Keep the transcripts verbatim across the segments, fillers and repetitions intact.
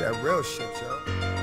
that real shit, yo.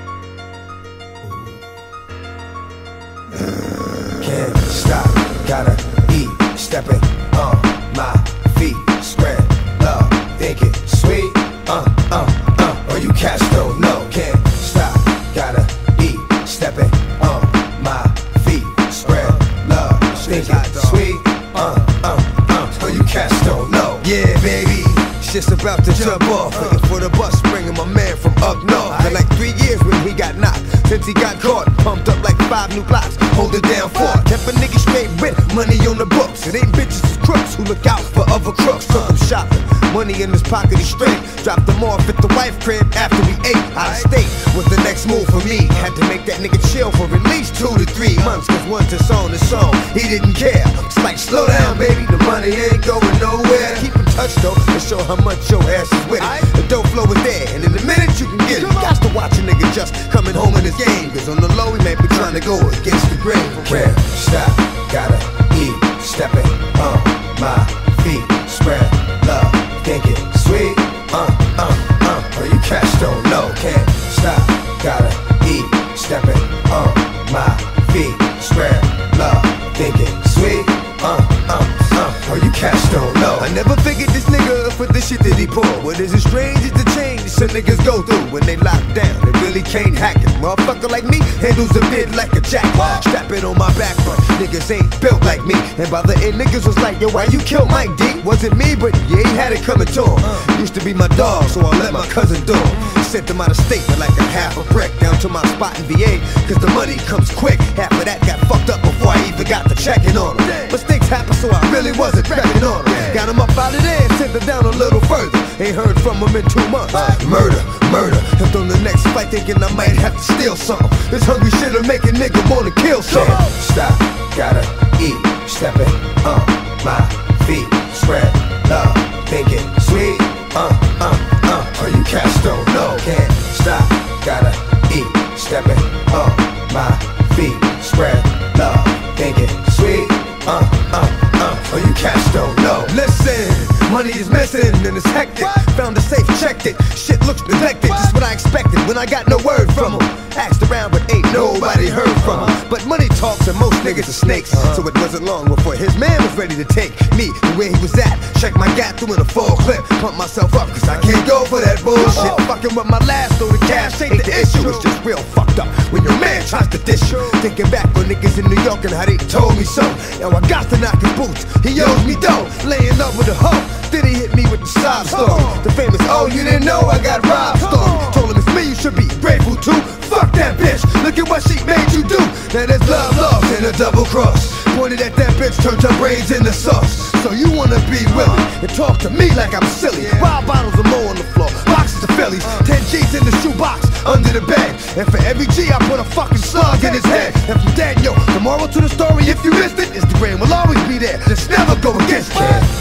Can't stop, gotta eat, stepping on my feet, spread love, thinking sweet, uh, uh, uh, or you cats don't know. Can't stop, gotta eat, stepping on my feet, spread love, thinking sweet, uh, uh, uh, or you cats don't know. Yeah, baby, shit's about to jump off, waiting for the bus, bringing my man from up north. For like three years when he got knocked, since he got caught, pumped up like five new blocks, hold it down for. Kept a nigga straight with money on the books. It ain't bitches, it's crooks who look out for other crooks. Took him shopping, money in his pocket, he straight. Dropped him off at the wife crib after we ate. Out of state was the next move for me. Had to make that nigga chill for at least two to three months. Cause once it's on, it's on, he didn't care. It's like, slow down, baby, the money ain't going nowhere. Keep in touch though, to show how much your ass is with it. The dope flow is there, and in a minute you can get it. You got to watch a nigga just coming home in his game. Cause on the low, he may be trying to go against the grain. Can't stop, gotta eat, stepping on my feet, spread love, thinking sweet, uh, uh, uh, or you cats don't know. Can't stop, gotta eat, stepping on my feet, spread love, thinking sweet, uh, uh, uh, or you cats don't know. I never figured this nigga for the shit that he pull. What is as strange as the change some niggas go through when they lock down. They really can't hack it. Motherfucker like me handles a bit like a jack. Strap it on my back, but niggas ain't built like me. And by the end, niggas was like, yo, why you killed Mike D? Wasn't me, but yeah, he had it coming to him. Used to be my dog, so I let my cousin do him. Sent him out of state with like a half a brick down to my spot in V A. Cause the money comes quick. Half of that got fucked up before I even got to checking on him. Mistakes happen, so I really wasn't repping on him. Got him up out of there and sent him down a little further. Ain't heard from him in two months. Murder, murder. Hooked on the next fight, thinking I might have to steal something. This hungry shit'll make a nigga wanna kill something. Stop, gotta eat, stepping on my feet, spread love, thinking sweet, uh, uh, uh, or you cats don't know. Can't stop, gotta eat, stepping on my feet, spread love, thinking sweet, uh, uh, uh, or you cats don't know. Listen, money is missing and it's hectic. Found a safe, checked it. Shit looks neglected, just what I expected when I got no word from him. Asked around, but ain't nobody heard from him. But money talks and most niggas are snakes. So it wasn't long before his man was ready to take me to where he was at. Check my gap, doing a full clip. Pump myself up, cause I can't go for that bullshit. Fucking with my last, though the cash ain't the issue. It's just real fucked up when your man tries to dish you. Thinking back on niggas in New York and how they told me so. Now I got to knock his boots, he owes me dough. Laying up with a hoe, then he hit me with the sob story. The famous, oh you didn't know I got robbed story. Told him it's me you should be grateful to. Fuck that bitch, look at what she made you do. Now there's love lost and a double cross. Pointed at that bitch, turned her brains into sauce. So you wanna be willing and talk to me like I'm silly. Wild bottles of Mo on the floor, boxes of Phillies, ten G's in the shoebox, under the bed. And for every G I put a fucking slug in his head. And from Daniel, the moral to the story, if you missed it, Instagram will always be there. Just never go against it.